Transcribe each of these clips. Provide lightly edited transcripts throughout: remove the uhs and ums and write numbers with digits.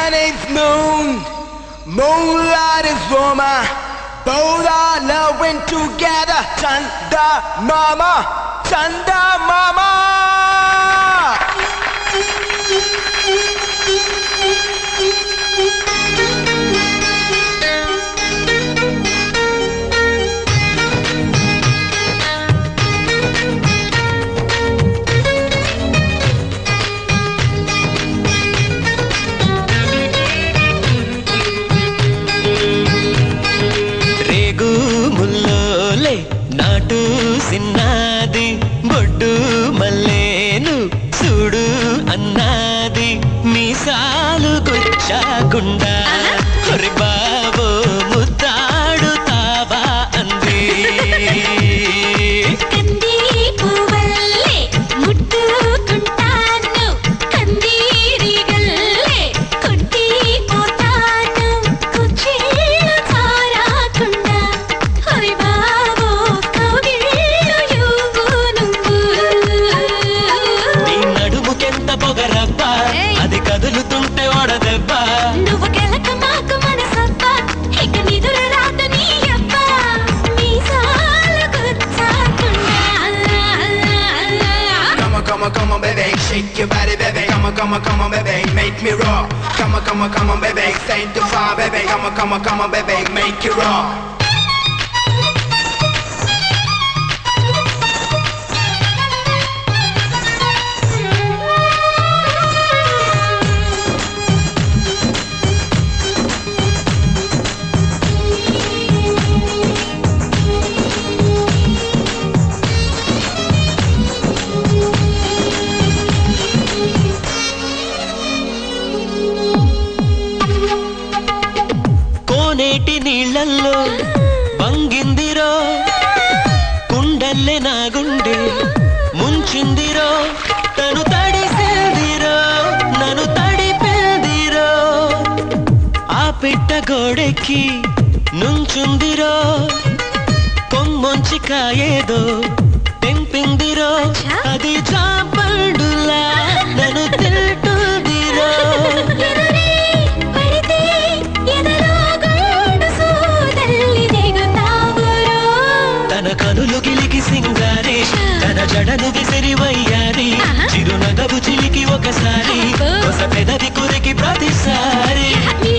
My name's Moon. Moonlight is woman. Both are loving together. Chanda Mama. Chanda Mama. నాటు సిన్నాది బొడ్డు మల్లేను చూడు అన్నాది మీసాలు గుచ్చాకుండా హరి బాబో ముద్దాడుతావా అంది అది కదులుతుంటే ఓడదెబ్బ నువ్వు కెలక మాకు మనసబ్బ ఇక నిదుర రాత నీ అబ్బ మీసాల గుచ్చాకుండా Come on, baby, shake your body, baby. Come on, baby, make me raw. Come on, baby, say to far, baby. Come on, baby, make you raw. నేటి నీళ్ళల్లో వంగిందిరో కుండల్లే నా గుండె ముంచిందిరో తను తడిసిందిరో నన్ను తడిపిందిరో ఆ పిట్ట గోడెక్కి నుంచుందిరో కొమ్మొంచి కాయేదో తెంపిందిరో అది చాపండులా నన్ను తింటుందిరో తన కనులు గిలికి సింగారే తన జడను విసిరి వయ్యారి చిరునగవు చిలికి ఒకసారి కొస పెదవి కురికి ప్రతిసారి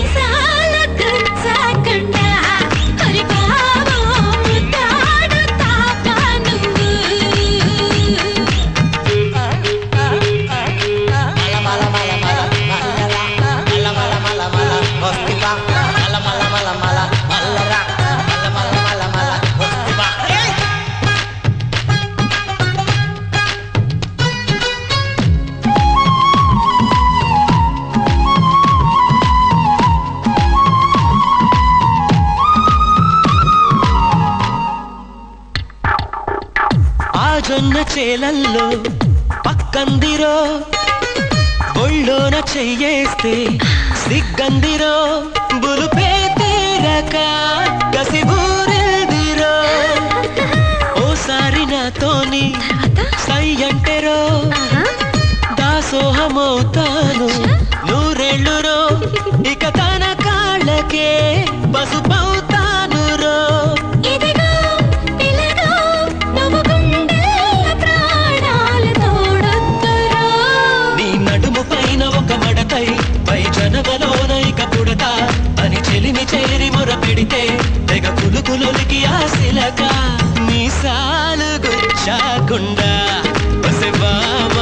జొన్న చేలల్లో పక్కందిరో ఒళ్ళోన చెయ్యేస్తే సిగ్గందిరో బులుపే తీరక కసిబూరెల్దిరో ఓసారి నాతోని సై అంటెరో దాసోహమవుతాను నూరేళ్ళురో ఇక తన కాళ్ళకే పసుపవుతాను రో పై జనవలోన ఇక పుడతా అని చెలిమి చేరి మొర పెడితే తెగ కులుకులొలికి ఆశలక మీసాలు గుచ్చాకుండా